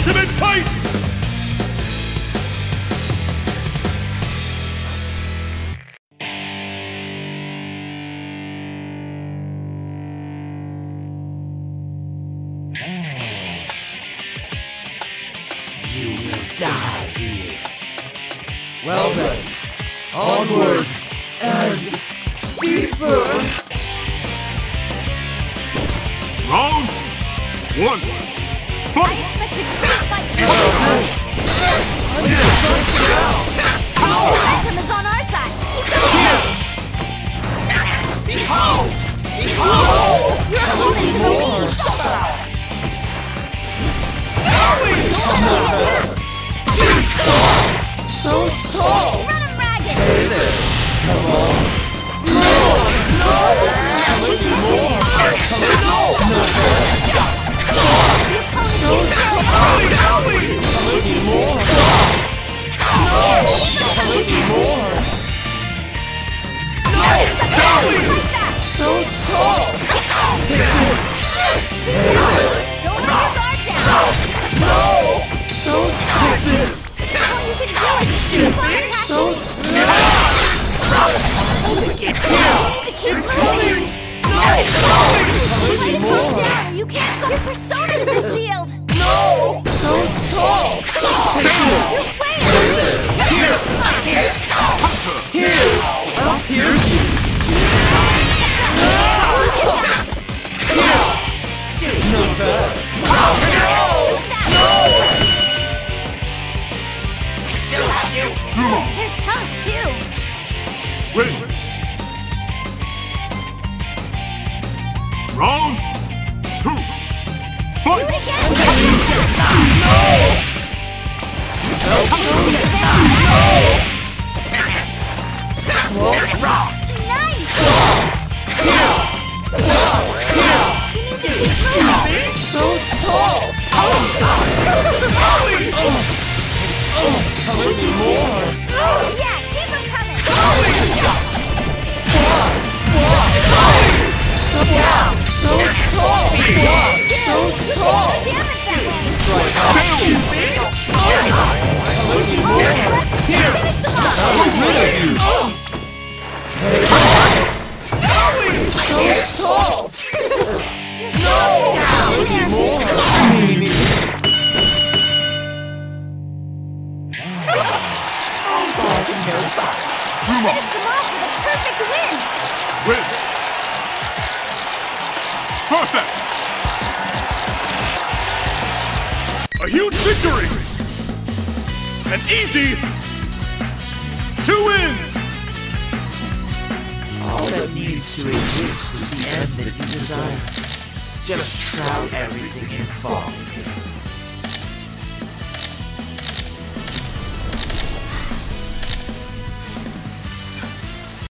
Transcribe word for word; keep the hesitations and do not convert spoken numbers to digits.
ultimate fight! You will die here. Well then, onward and deeper! Round one. I Fight! expected great fight to I'm gonna choke you out! Momentum is on our side. Keep going. Behold! Behold! You're moving to the lead. So soft! Run him ragged. Hey there! Come on! More! No! Come at me more! Come at me so soft! Come at me more! No! Come at me more! So soft! Take it! Hey there! Don't let your guard down. So! So take this! Oh, you can do it. Keep on attacking. So It's coming. No! Come at me more! Down. You can't go. Your persona's been sealed. No! So soft! Take it! Hey there! Here! Here! I'll pierce you! Not bad! I still have you! They're tough too. Win! Round two. Fight! Nice. You need to keep moving. So soft! Come at me more! Yeah, keep them coming. So down! So soft! So soft! Damage that way. Come at me more! Here! Finish them off. Get rid of you! So soft! No! Come at me more! Finish them off with a perfect win. Win! Perfect! A huge victory! An easy two wins! All that needs to exist is the end that you desire. Just shroud everything in fog again.